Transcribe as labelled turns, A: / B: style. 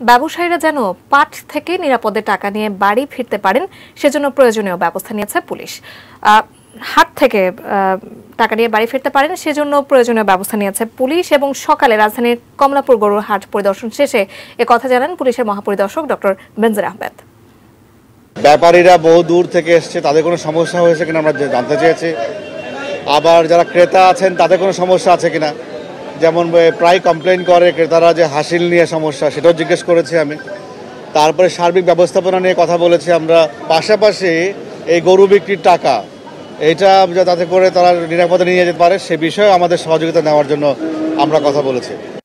A: ব্যবসায়ীরা যেন পাট থেকে নিরাপদে টাকা নিয়ে বাড়ি ফিরতে পারেন সেজন্য প্রয়োজনীয় ব্যবস্থা নিয়েছে পুলিশ। হাট থেকে টাকা নিয়ে বাড়ি ফিরতে পারেন সেজন্য প্রয়োজনীয় ব্যবস্থা নিয়েছে পুলিশ। এবং সকালে রাজধানীর কমলাপুর গরুর হাট পরিদর্শন শেষে একথা জানান পুলিশের মহাপরিদর্শক ডক্টর বেনজির আহমেদ।
B: ব্যাপারীরা বহু দূর থেকে এসছে, তাদের কোনো সমস্যা হয়েছে কিনা আমরা জানতে চেয়েছি। আবার যারা ক্রেতা আছেন তাদের কোনো সমস্যা আছে কিনা, যেমন প্রায় কমপ্লেন করে ক্রেতারা যে হাসিল নিয়ে সমস্যা, সেটাও জিজ্ঞেস করেছি আমি। তারপরে সার্বিক ব্যবস্থাপনা নিয়ে কথা বলেছি আমরা। পাশাপাশি এই গরু বিক্রির টাকা এইটা যাতে করে তারা নিরাপদে নিয়ে যেতে পারে সে বিষয়ে আমাদের সহযোগিতা নেওয়ার জন্য আমরা কথা বলেছি।